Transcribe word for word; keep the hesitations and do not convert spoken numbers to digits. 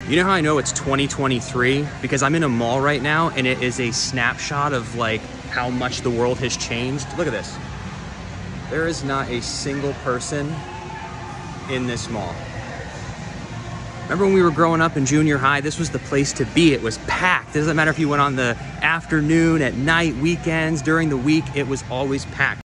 You know how I know it's twenty twenty-three? Because I'm in a mall right now and it is a snapshot of like how much the world has changed. Look at this. There is not a single person in this mall. Remember when we were growing up in junior high, this was the place to be. It was packed. It doesn't matter if you went on the afternoon, at night, weekends, during the week, it was always packed.